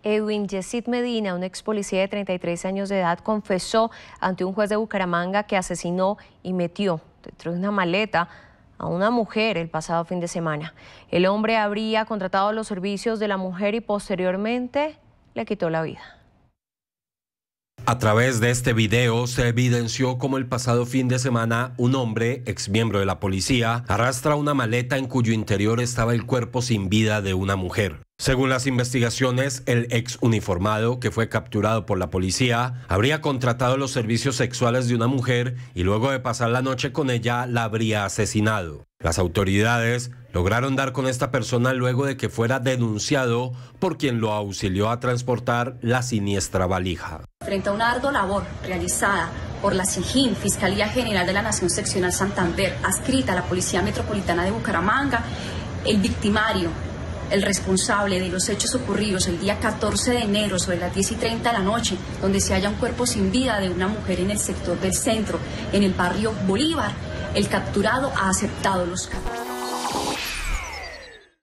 Edwin Yesid Medina, un ex policía de 33 años de edad, confesó ante un juez de Bucaramanga que asesinó y metió dentro de una maleta a una mujer el pasado fin de semana. El hombre habría contratado los servicios de la mujer y posteriormente le quitó la vida. A través de este video se evidenció cómo el pasado fin de semana un hombre, ex miembro de la policía, arrastra una maleta en cuyo interior estaba el cuerpo sin vida de una mujer. Según las investigaciones, el ex uniformado, que fue capturado por la policía, habría contratado los servicios sexuales de una mujer y luego de pasar la noche con ella la habría asesinado. Las autoridades lograron dar con esta persona luego de que fuera denunciado por quien lo auxilió a transportar la siniestra valija. Frente a una ardua labor realizada por la SIGIN, Fiscalía General de la Nación Seccional Santander, adscrita a la Policía Metropolitana de Bucaramanga, el victimario, el responsable de los hechos ocurridos el día 14 de enero sobre las 10:30 de la noche, donde se halla un cuerpo sin vida de una mujer en el sector del centro, en el barrio Bolívar, el capturado ha aceptado los cargos.